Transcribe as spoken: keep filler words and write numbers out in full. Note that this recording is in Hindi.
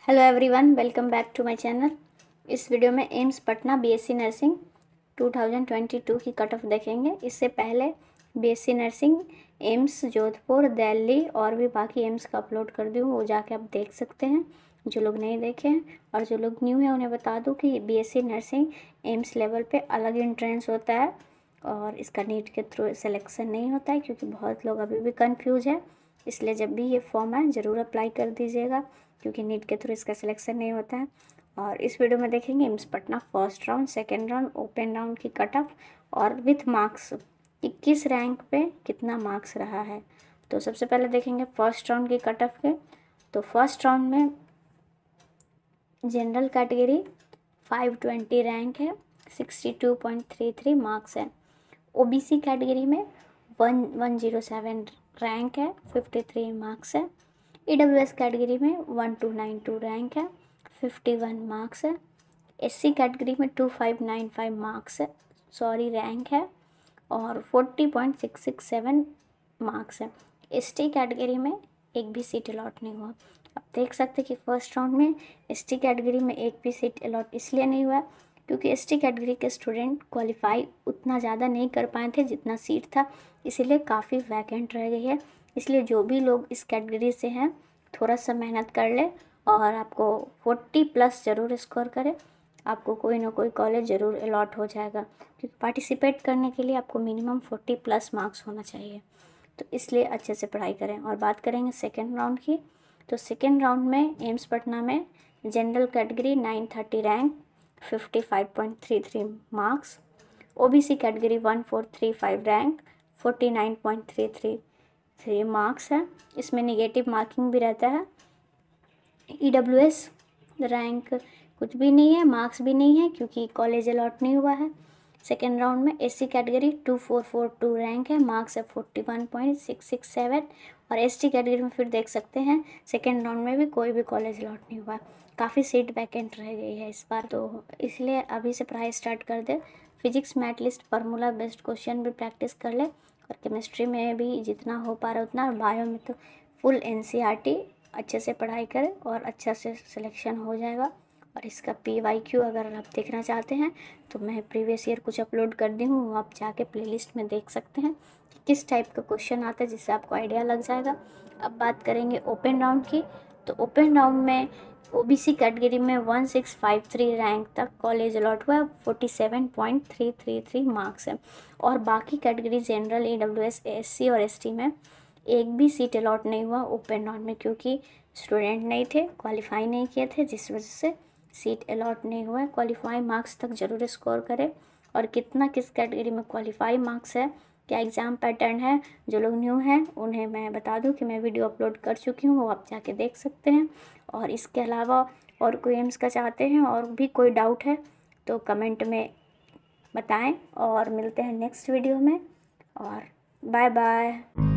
Hello everyone, welcome back to my channel. इस वीडियो में एम्स पटना बीएससी नर्सिंग दो हज़ार बाईस की कट ऑफ देखेंगे। इससे पहले BSc nursing AIIMS Jodhpur, Delhi और भी बाकी एम्स का अपलोड कर दूँ, वो जाके आप देख सकते हैं जो लोग नहीं देखे हैं। और जो लोग न्यू हैं उन्हें बता दूँ कि बीएससी नर्सिंग एम्स लेवल पे अलग एंट्रेंस होता है और इसका नीट के थ्रू सिलेक्शन नहीं होता है, क्योंकि बहुत लोग अभी भी कन्फ्यूज है। इसलिए जब भी ये फॉर्म है ज़रूर अप्लाई कर दीजिएगा, क्योंकि नीट के थ्रू इसका सिलेक्शन नहीं होता है। और इस वीडियो में देखेंगे AIIMS Patna first round, second round, open round की कट ऑफ और विथ मार्क्स कि किस रैंक पे कितना मार्क्स रहा है। तो सबसे पहले देखेंगे फर्स्ट राउंड की कट ऑफ के। तो फर्स्ट राउंड में जनरल कैटेगरी पाँच सौ बीस रैंक है, बासठ पॉइंट तीन तीन मार्क्स है। ओबीसी कैटेगरी में एक सौ सात रैंक है, तिरेपन मार्क्स है। ईडब्ल्यूएस कैटेगरी में बारह सौ बानवे रैंक है, इक्यावन मार्क्स है। एससी कैटेगरी में पच्चीस सौ पचानवे मार्क्स है, सॉरी रैंक है, और चालीस पॉइंट छह छह सात मार्क्स है। एसटी कैटेगरी में एक भी सीट अलॉट नहीं हुआ। आप देख सकते हैं कि फर्स्ट राउंड में एसटी कैटेगरी में एक भी सीट अलॉट इसलिए नहीं हुआ क्योंकि एसटी कैटेगरी के स्टूडेंट क्वालिफाई उतना ज़्यादा नहीं कर पाए थे जितना सीट था, इसीलिए काफ़ी वैकेंट रह गई है। इसलिए जो भी लोग इस कैटेगरी से हैं थोड़ा सा मेहनत कर ले और आपको चालीस प्लस ज़रूर स्कोर करें, आपको कोई ना कोई कॉलेज ज़रूर अलॉट हो जाएगा, क्योंकि पार्टिसिपेट करने के लिए आपको मिनिमम चालीस प्लस मार्क्स होना चाहिए। तो इसलिए अच्छे से पढ़ाई करें। और बात करेंगे सेकेंड राउंड की। तो सेकेंड राउंड में एम्स पटना में जनरल कैटेगरी नौ सौ तीस रैंक, पचपन पॉइंट तीन तीन मार्क्स। ओबीसी कैटेगरी चौदह सौ पैंतीस रैंक, उनचास पॉइंट तीन तीन थ्री मार्क्स है। इसमें निगेटिव मार्किंग भी रहता है। ईडब्ल्यूएस रैंक कुछ भी नहीं है, मार्क्स भी नहीं है, क्योंकि कॉलेज अलॉट नहीं हुआ है। सेकेंड राउंड में एससी कैटेगरी चौबीस सौ बयालीस रैंक है, मार्क्स है इकतालीस पॉइंट छह छह सात। और एसटी कैटेगरी में फिर देख सकते हैं सेकेंड राउंड में भी कोई भी कॉलेज अलॉट नहीं हुआ। काफ़ी सीट वैकेंट रह गई है इस बार, तो इसलिए अभी से पढ़ाई स्टार्ट कर दे। Physics math list formula based question भी प्रैक्टिस कर ले, और केमिस्ट्री में भी जितना हो पा रहा उतना, और बायो में तो फुल एनसीईआरटी अच्छे से पढ़ाई करें और अच्छा से सिलेक्शन हो जाएगा। और इसका पी वाई क्यू अगर आप देखना चाहते हैं तो मैं प्रीवियस ईयर कुछ अपलोड कर दी हूँ, वो आप जाके प्लेलिस्ट में देख सकते हैं कि किस टाइप का क्वेश्चन आता है, जिससे आपको आइडिया लग जाएगा। अब बात करेंगे ओपन राउंड की। तो ओपन राउंड में ओबीसी कैटेगरी में सोलह सौ तिरेपन रैंक तक कॉलेज अलॉट हुआ है, सैंतालीस पॉइंट तीन तीन तीन मार्क्स है। और बाकी कैटेगरी जनरल, ईडब्ल्यूएस, एससी और एसटी में एक भी सीट अलॉट नहीं हुआ ओपन राउंड में, क्योंकि स्टूडेंट नहीं थे, क्वालिफाई नहीं किए थे, जिस वजह से सीट अलॉट नहीं हुआ है। क्वालिफाई मार्क्स तक ज़रूर स्कोर करें। और कितना किस कैटेगरी में क्वालिफाई मार्क्स है, क्या एग्ज़ाम पैटर्न है, जो लोग न्यू हैं उन्हें मैं बता दूं कि मैं वीडियो अपलोड कर चुकी हूँ, वो आप जाके देख सकते हैं। और इसके अलावा और कोई एम्स का चाहते हैं और भी कोई डाउट है तो कमेंट में बताएं, और मिलते हैं नेक्स्ट वीडियो में। और बाय बाय।